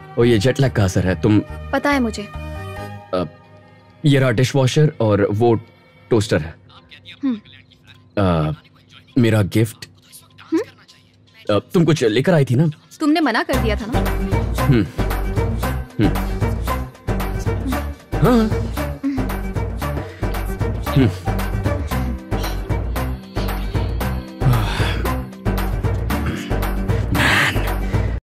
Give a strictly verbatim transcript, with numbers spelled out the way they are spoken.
ओ ये jet lag का असर है। तुम पता है मुझे। आ, ये रहा डिश वॉशर और वो टोस्टर है। आ, मेरा गिफ्ट। आ, तुम कुछ लेकर आई थी ना? तुमने मना कर दिया था ना? हम्म हम्म हाँ हम्म